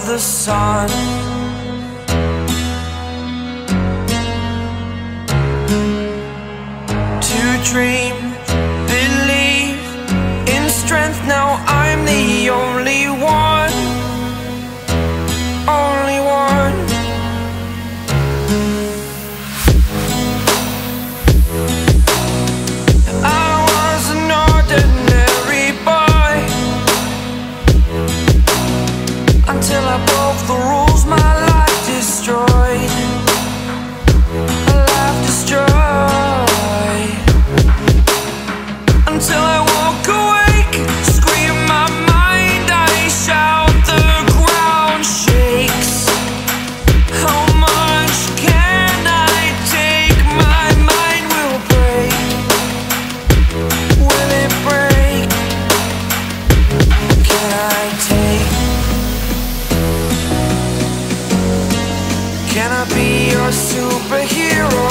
the sun. To dream, believe in strength. Now I'm the only one, only one. I was an ordinary boy until I broke the rules. My life destroyed, a life destroyed. Until I woke awake, scream my mind, I shout, the ground shakes. How much can I take? My mind will break. Will it break? Can I take? Can I be your superhero?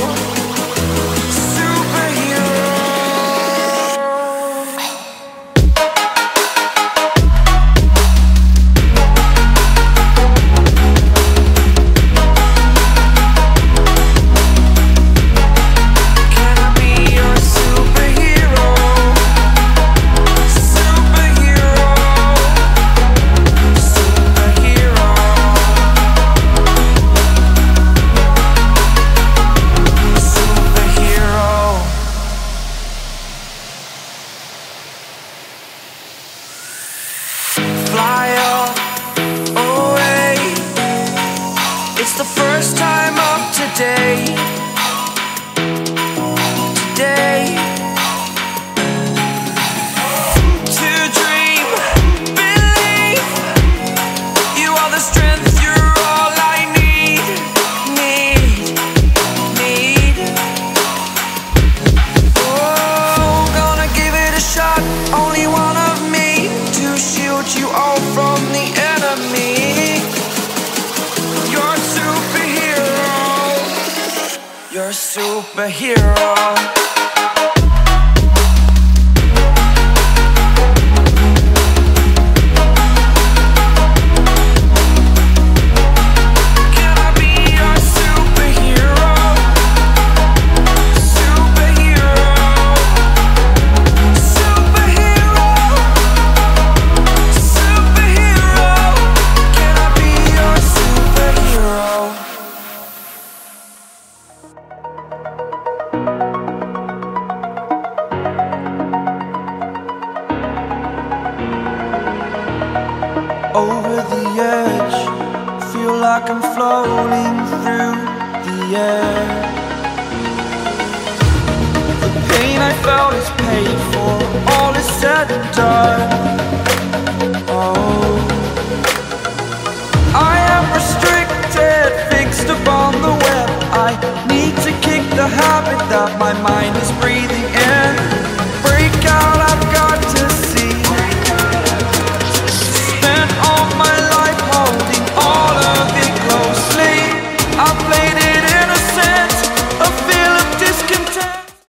Fly away. It's the first time of today. Today. To dream, believe. You are the strength, you're all I need. Oh, gonna give it a shot. Only one of me to shield you all from the enemy. You're a superhero. You're a superhero. Can I be your superhero? Superhero. Superhero. Superhero. Can I be your superhero? Over the edge, feel like I'm floating through the air. The pain I felt is paid for, all is said and done. Oh, I am restricted, fixed upon the web. I need to kick the habit that my mind is breathing in.